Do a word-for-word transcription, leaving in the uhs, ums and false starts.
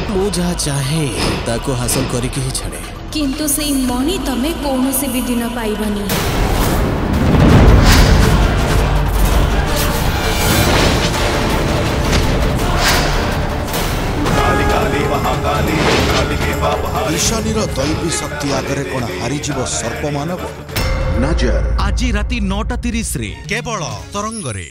मु जहा चाहे ताको हासिल करके ही छाड़े किंतु से मणि तमे कौन से भी दिन पाइबनी। ईशानीर दैवी शक्ति आगे कौन हारीजीव सर्प मानव। नजर आज राति नौटा तीस केवल तरंगरे।